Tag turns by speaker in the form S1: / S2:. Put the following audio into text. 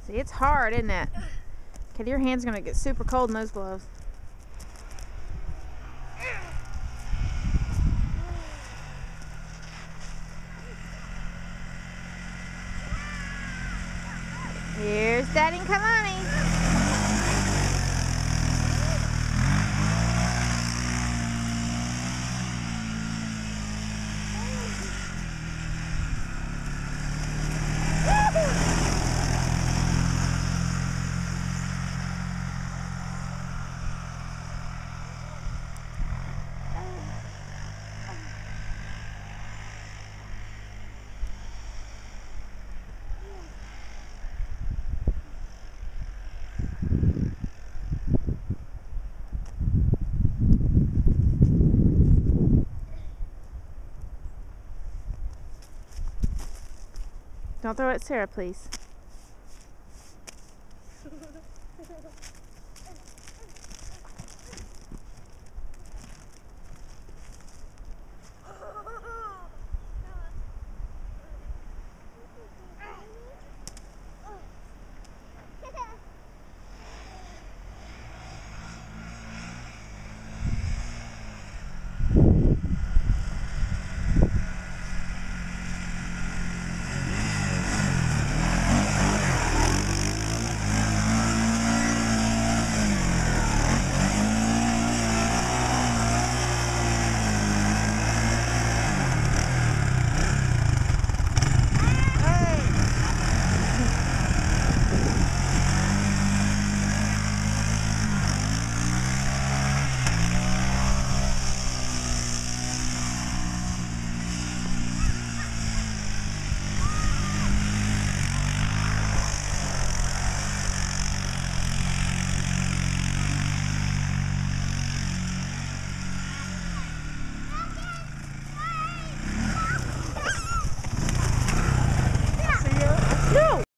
S1: See, it's hard, isn't it? Okay, your hand's gonna get super cold in those gloves. Here's Daddy and Kailani. Don't throw it at Sarah, please.